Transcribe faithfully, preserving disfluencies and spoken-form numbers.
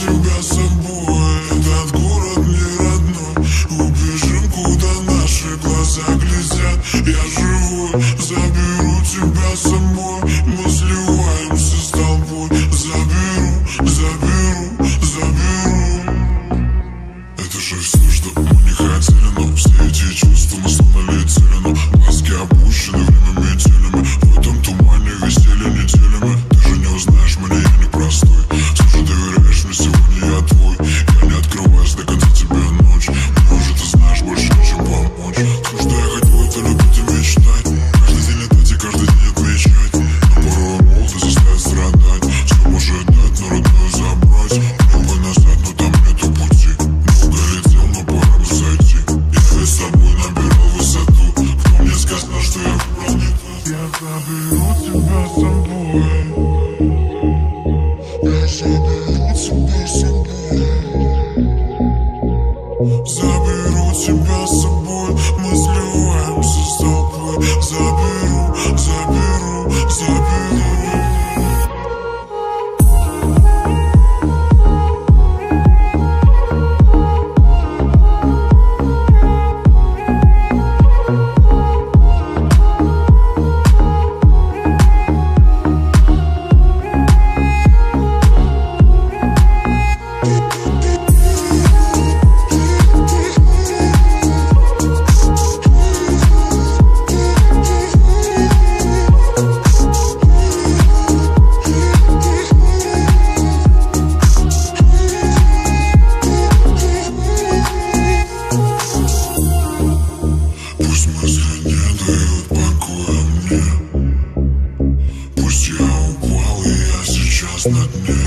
тебя с собой. Этот город не родной. Убежим, куда наши глаза глядят. Я живой, заберу тебя с собой. Мы сливаемся с толпой. Заберу, заберу, заберу. Это же все, что мы не хотели, но все эти чувства мы словно летели. Но глазки опущены, время метелями. В этом тумане висели неделями. Ты же не узнаешь меня, я не простой. Все же доверяешь мне, сегодня я твой. Я не открываюсь до конца тебе ночь. Мне уже ты знаешь больше, чем помочь. Все, что я хотел, это любить и мечтать. Каждый день летать и каждый день отмечать. Но порой молодость заставит страдать. Все может дать, но родную забрать. Много назад, но там нету пути. Много летел, но пора бы зайти. Я ведь с тобой набирал высоту. В том не сказано, что я выбрал не тот. Я заберу тебя с собой. Я заберу тебя с собой. Заберу тебя с собой. Мы сливаемся с толпой. Заберу, заберу, заберу. Пусть мысли не дают покоя мне. Пусть я упал, и я сейчас на дне.